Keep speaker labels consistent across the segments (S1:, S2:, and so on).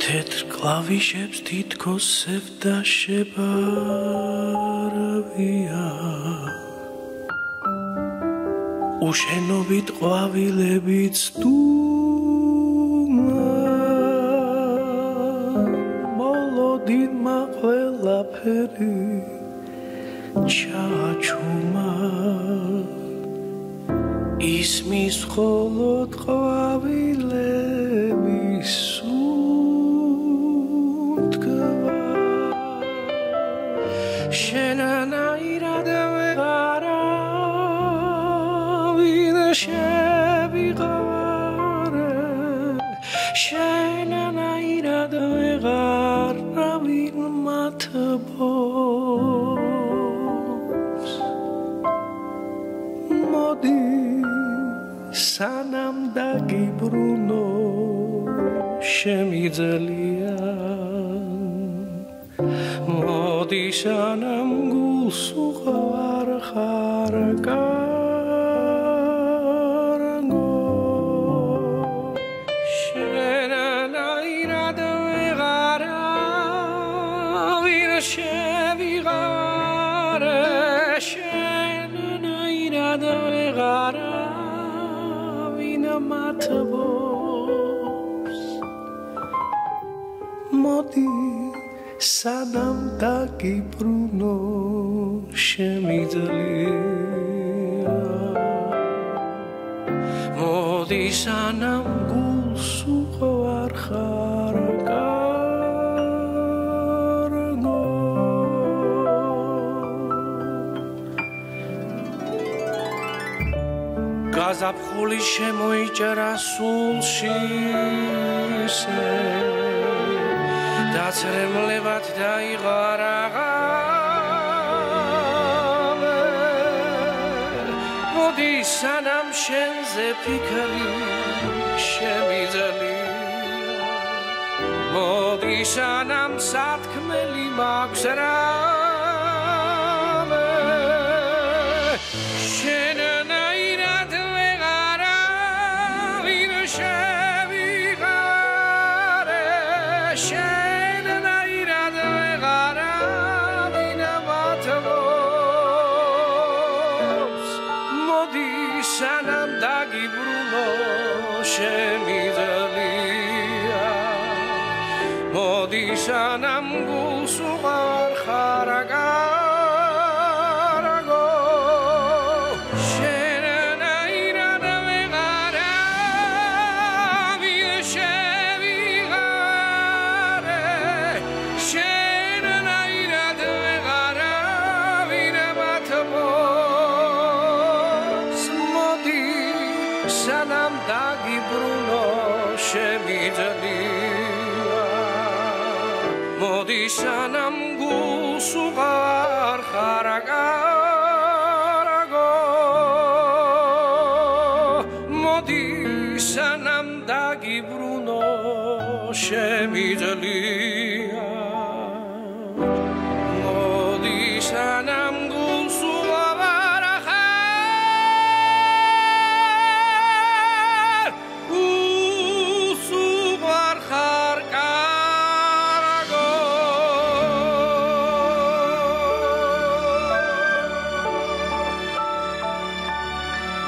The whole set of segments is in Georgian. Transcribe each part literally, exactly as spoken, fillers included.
S1: თეთრ კლავიშებს თითქოს სევდა შებარავია უშენობით ყვავილებიც დუმა მოლოდინმა ყველაფერი ჩაჩუმა ისმის მხოლოდ ყვავილების სუნთქვა შენანაირად ვეღარავინ შევიღარე შენანაირად ვეღარავინ მათბობს მოდი სანამ დაგიბრუნო შემიძლია მოდი სანამ გულს უყვარ ხარ კარგო შენანაირად ვეღარავინ შევიღარე შენანაირად ვეღარავინ მათბობს მოდი სანამ დაგიბრუნო შემიძლია მოდი სანამ გულს უყვარ ხარ კარგო გაზაფხული შემოიჭრა სულში დაცრემლებად დაიღარაღავე მოდი სანამ შენზე ფიქრი შემიძლია მოდი სანამ სათქმელი მაქვს რავე შენანაირად ვეღარავინ შევიღარე შენანაირად ვეღარავინ მათბობს მოდი სანამ დაგიბრუნო შემიძლია მოდი სანამ გულს უყვარ ხარ კარგო შენანაირად ვეღარავინ შევიღარე შენანაირად ვეღარავინ მათბობს მოდი სანამ დაგიბრუნო შემიძლია მოდი სანამ გულს უყვარ ხარ კარგო მოდი სანამ დაგიბრუნო შემიძლია მოდი სანამ გულს უყვარ ხარ გულს უყვარ ხარ კარგო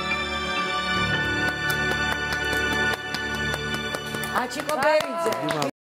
S2: აჩიკო ბერიძე